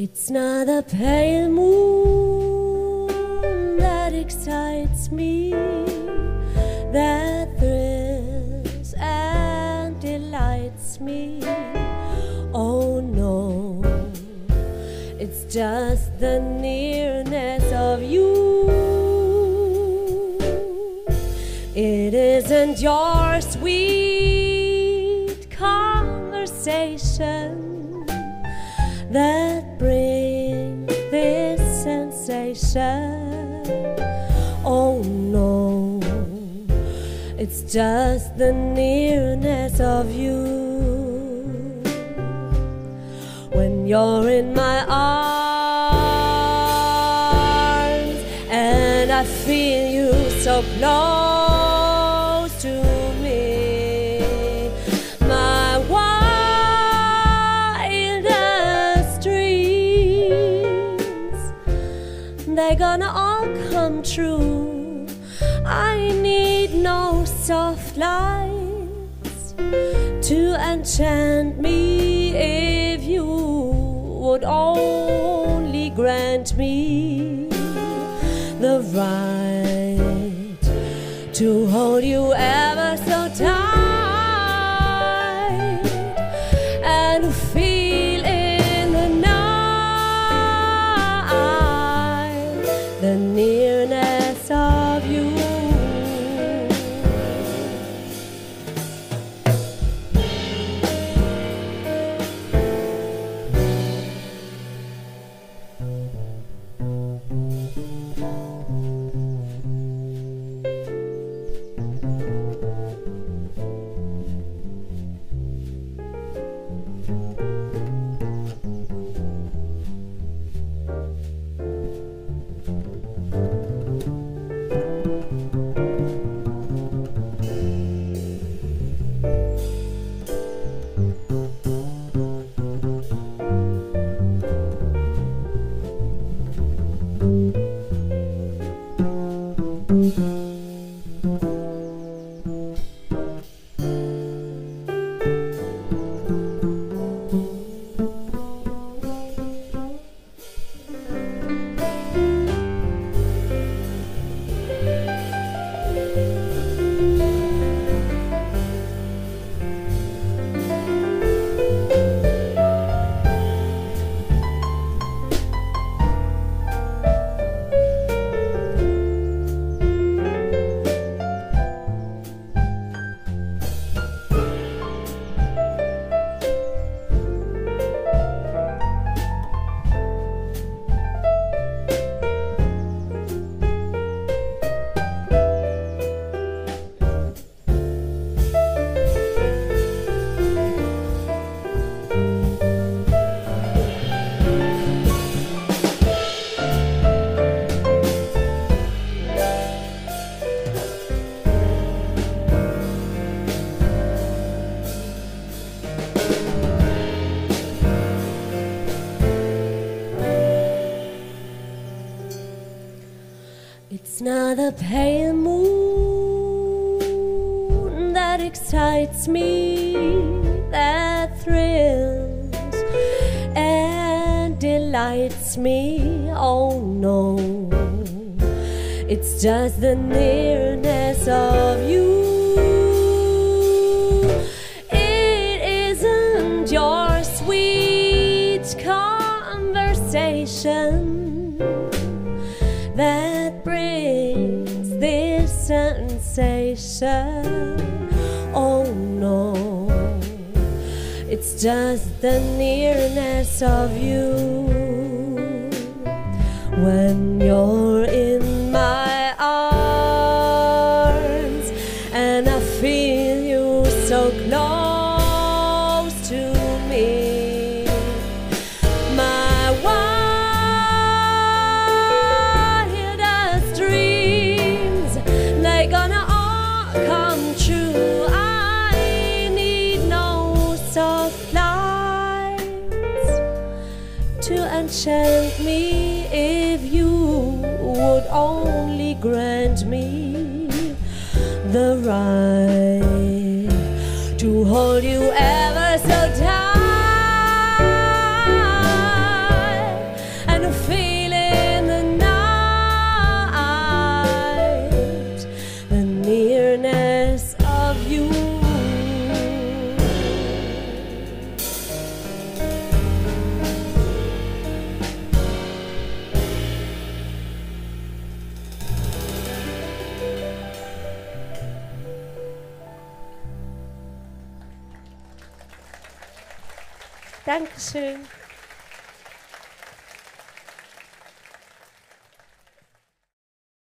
It's not the pale moon that excites me, that thrills and delights me. Oh no, it's just the nearness of you. It isn't your sweet conversation that brings this sensation. Oh no, it's just the nearness of you. When you're in my arms and I feel you so close to me, my wildest dreams, they're gonna all come true. I need no soft lights to enchant me. If you would only grant me the right to hold you ever so tight and feel in the night the nearness of you. It's not the pale moon that excites me, that thrills and delights me. Oh no, it's just the nearness of you. It isn't your sweet conversation that brings this sensation. Oh no, it's just the nearness of you. When you're in my arms and I feel you so close to me, my wildest dreams, they're gonna all come true. I need no soft lights to enchant me. If you would only grant me the right to hold you ever so tight Dankeschön.